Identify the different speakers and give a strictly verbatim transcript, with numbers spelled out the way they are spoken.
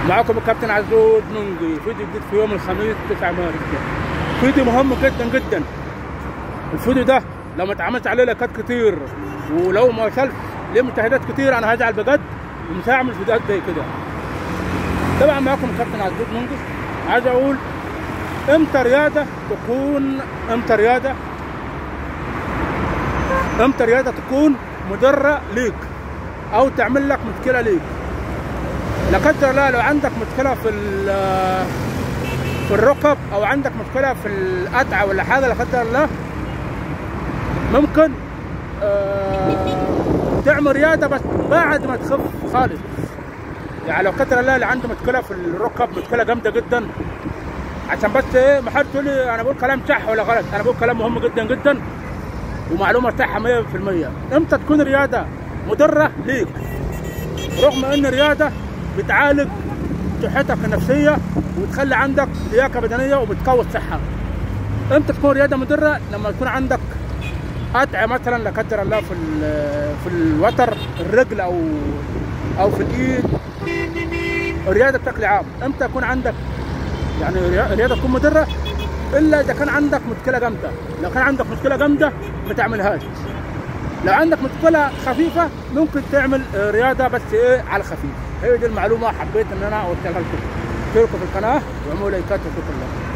Speaker 1: معاكم الكابتن عزوز منجي، فيديو جديد في يوم الخميس تسعة مارس. فيديو مهم جدا جدا. الفيديو ده لو ما اتعملش عليه لايكات كتير ولو ما وصلش ليه مشاهدات كتير انا هزعل بجد ومش هعمل فيديوهات زي كده. طبعا معاكم الكابتن عزوز منجي. عايز اقول امتى رياضه تكون امتى رياضه امتى رياضه تكون مضره ليك او تعمل لك مشكله ليك. لا قدر الله لو عندك مشكله في في الركب او عندك مشكله في القطع ولا حاجه لا قدر الله، ممكن آه تعمل رياضه بس بعد ما تخف خالص. يعني لو قدر الله اللي عنده مشكله في الركب مشكله جامده جدا، عشان بس ايه ما حد يقول لي انا بقول كلام صح ولا غلط، انا بقول كلام مهم جدا جدا ومعلومه صح مية في المية. امتى تكون رياضه مضره ليك رغم ان الرياضه بتعالج صحتك النفسيه وتخلي عندك لياقه بدنيه وبتقوي الصحه؟ امتى تكون رياضه مضره؟ لما يكون عندك قطع مثلا لا قدر الله في في الوتر الرجل او او في الايد، الرياضه بشكل عام. امتى يكون عندك يعني الرياضه تكون مضره؟ الا اذا كان عندك مشكله جامده. لو كان عندك مشكله جامده ما تعملهاش. لو عندك مشكله خفيفه ممكن تعمل رياضه بس ايه على خفيف. هي دي المعلومه حبيت ان انا اوصلها لكم. اشتركوا في القناه واعملوا لايكات وشكرا لكم.